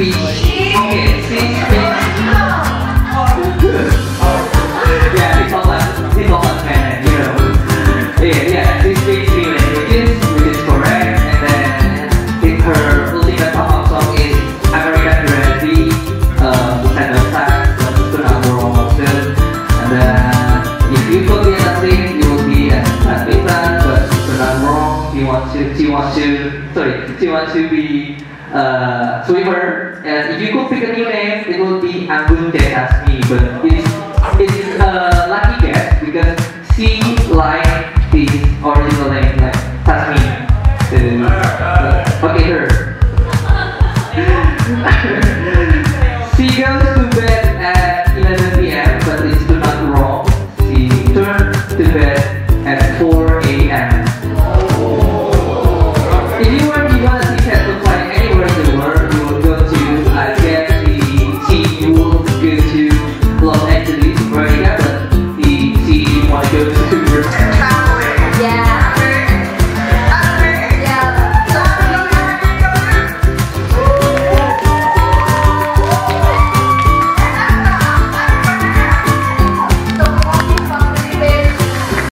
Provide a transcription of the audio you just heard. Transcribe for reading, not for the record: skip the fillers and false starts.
speech. Okay, sing speech. Yeah, he talk like man, you know. Yeah, sing speech three languages, which is correct. And then her ultimate pop-up song is American Reality, kind of time, to number almost good. And then if you could be anything, you will be a badminton, but you're not wrong. She wants to be swimmer. And if you could pick a new name, it would be Anggun Jasmine, but it's